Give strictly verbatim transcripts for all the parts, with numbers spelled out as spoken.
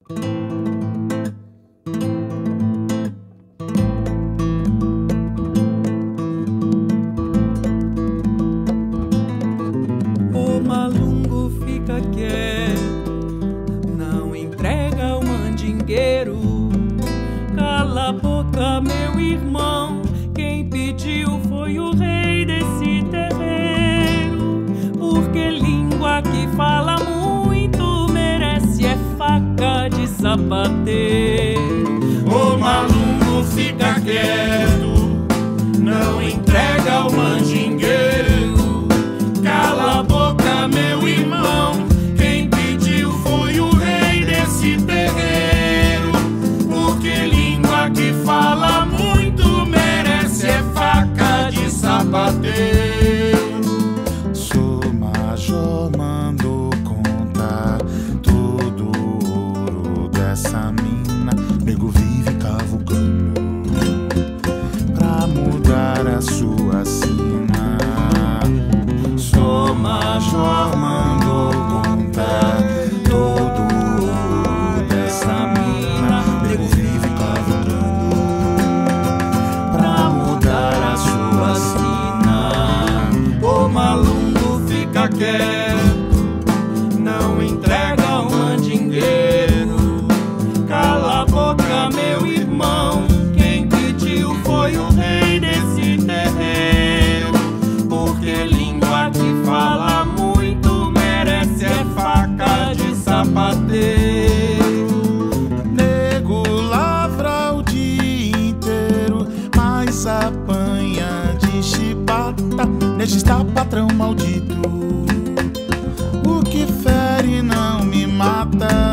O malungo fica quieto, não entrega o mandingueiro. Cala a boca, meu irmão, quem pediu foi o rei desse terreiro. Porque língua que fala muito merece é faca de sapateiro. O malungo fica quieto, não entrega o mandingueiro. Cala a boca, meu irmão, quem pediu foi o rei desse terreiro. Porque língua que fala muito merece é faca de sapateiro. Sou major, mando contar todo o ouro dessa mina. Nego vive cavucando pra mudar a sua sina. Sou major, mando contar todo o ouro dessa mina. Nego vive cavucando pra mudar a sua sina. O malungo fica quieto, não entrega o mandingueiro. Cala a boca, meu irmão, quem pediu foi o rei desse terreiro. Porque língua que fala muito merece é faca de sapateiro. Nego lavra o dia inteiro, mas apanha de chibata. Neste está patrão maldito, o que fere não me mata.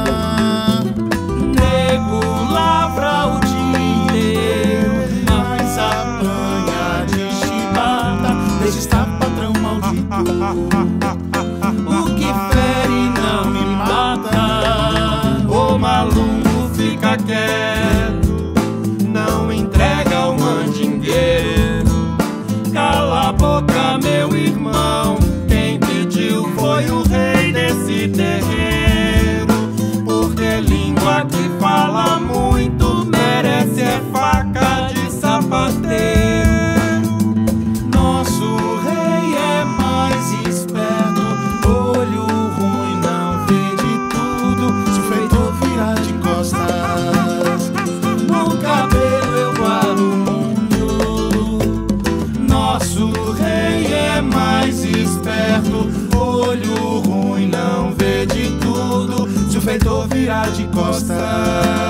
Nego lavra o dia inteiro, Mas apanha de chibata. Neste está patrão maldito, o que fere não me mata. O malungo fica quieto, não entrega o mandingueiro. Cala a boca, meu irmão, quem pediu foi o rei desse terreiro. Porque língua que fala muito merece é faca de sapateiro. nosso rei é mais esperto. Olho ruim não vê de tudo. Se o feitor virar de costas, No cabelo eu guardo o mundo. nosso rei é mais esperto. Olho ruim não vê de tudo. Se o feitor virar de costas.